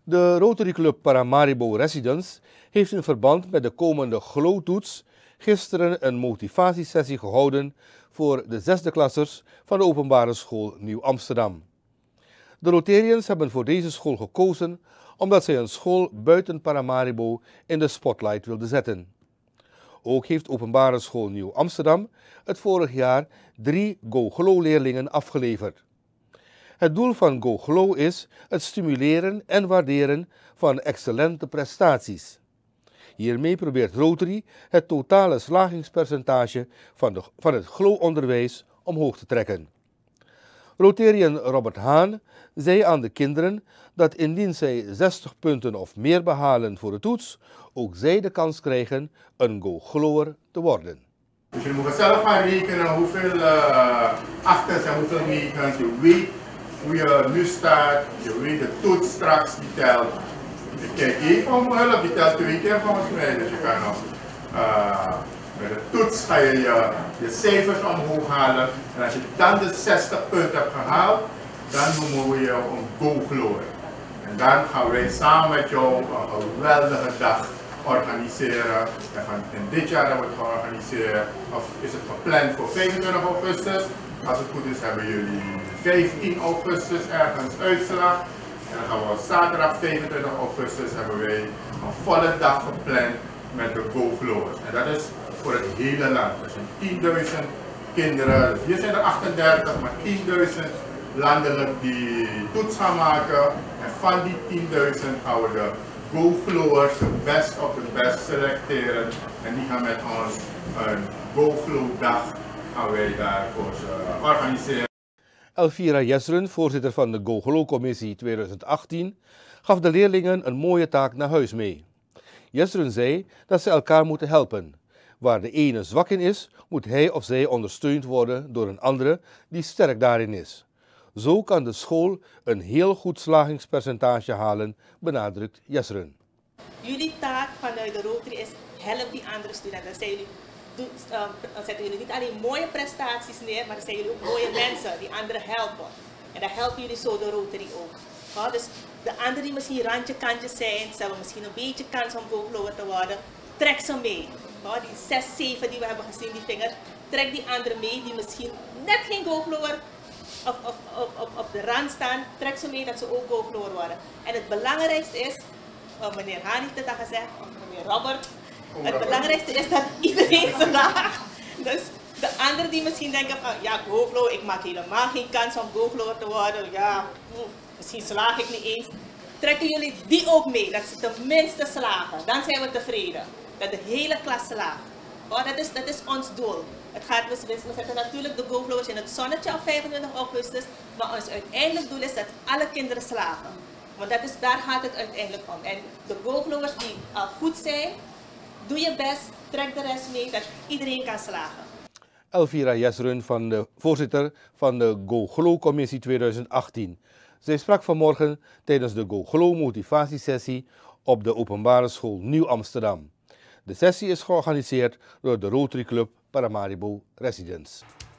De Rotary Club Paramaribo Residence heeft in verband met de komende GLO-toets gisteren een motivatiesessie gehouden voor de 6e klassers van de openbare school Nieuw Amsterdam. De Rotariërs hebben voor deze school gekozen omdat zij een school buiten Paramaribo in de spotlight wilden zetten. Ook heeft openbare school Nieuw Amsterdam het vorig jaar 3 GoGlo-leerlingen afgeleverd. Het doel van GoGlo is het stimuleren en waarderen van excellente prestaties. Hiermee probeert Rotary het totale slagingspercentage van het GLO-onderwijs omhoog te trekken. Rotariër Robert Haan zei aan de kinderen dat indien zij 60 punten of meer behalen voor de toets, ook zij de kans krijgen een GoGlo'er te worden. Dus je moet zelf gaan rekenen hoeveel achtens en hoeveel negens. Je weet hoe je nu staat, je weet de toets straks die telt. Je kijkt even om hulp, die telt 2 keer volgens mij. Dus je kan nog met de toets ga je je cijfers omhoog halen. En als je dan de 60 punten hebt gehaald, dan noemen we je een GoGlo'er. En dan gaan wij samen met jou een geweldige dag organiseren. En dit jaar hebben we het georganiseerd, of is het gepland voor 25 augustus. Als het goed is hebben jullie 15 augustus ergens uitslag. En dan gaan we op zaterdag 25 augustus hebben wij een volle dag gepland met de GoGlo'ers. En dat is voor het hele land. Er zijn 10.000 kinderen, hier zijn er 38, maar 10.000 landelijk die toets gaan maken. En van die 10.000 gaan we de GoGlo'ers, de best of de best selecteren. En die gaan met ons een GoGlo-dag gaan wij daarvoor organiseren. Elvira Jesrun, voorzitter van de GoGlo-commissie 2018, gaf de leerlingen een mooie taak naar huis mee. Jesrun zei dat ze elkaar moeten helpen. Waar de ene zwak in is, moet hij of zij ondersteund worden door een andere die sterk daarin is. Zo kan de school een heel goed slagingspercentage halen, benadrukt Jesrun. Jullie taak vanuit de Rotary is help die andere studenten. Zetten jullie niet alleen mooie prestaties neer, maar dan zijn jullie ook mooie mensen die anderen helpen. En dan helpen jullie zo de Rotary ook. Dus de anderen die misschien randje kantjes zijn, ze hebben misschien een beetje kans om GoGlo'er te worden, trek ze mee. Die 6, 7 die we hebben gezien, die vingers, trek die anderen mee die misschien net geen GoGlo'er op de rand staan, trek ze mee dat ze ook GoGlo'er worden. En het belangrijkste is, meneer Haan heeft het al gezegd, of meneer Robert, het belangrijkste is dat iedereen slaagt. Dus de anderen die misschien denken van, ja GoGlo, ik maak helemaal geen kans om GoGlo'er te worden, ja, misschien slaag ik niet eens. Trekken jullie die ook mee, dat ze tenminste slagen, dan zijn we tevreden. Dat de hele klas slaagt. Dat is ons doel. We zetten natuurlijk de GoGlo'ers in het zonnetje op 25 augustus, maar ons uiteindelijk doel is dat alle kinderen slagen. Want daar gaat het uiteindelijk om. En de GoGlo'ers die al goed zijn, doe je best, trek de rest mee, dat iedereen kan slagen. Elvira Jesrun, voorzitter van de GoGlo-commissie 2018. Zij sprak vanmorgen tijdens de GoGlo-motivatiesessie op de openbare school Nieuw Amsterdam. De sessie is georganiseerd door de Rotary Club Paramaribo Residence.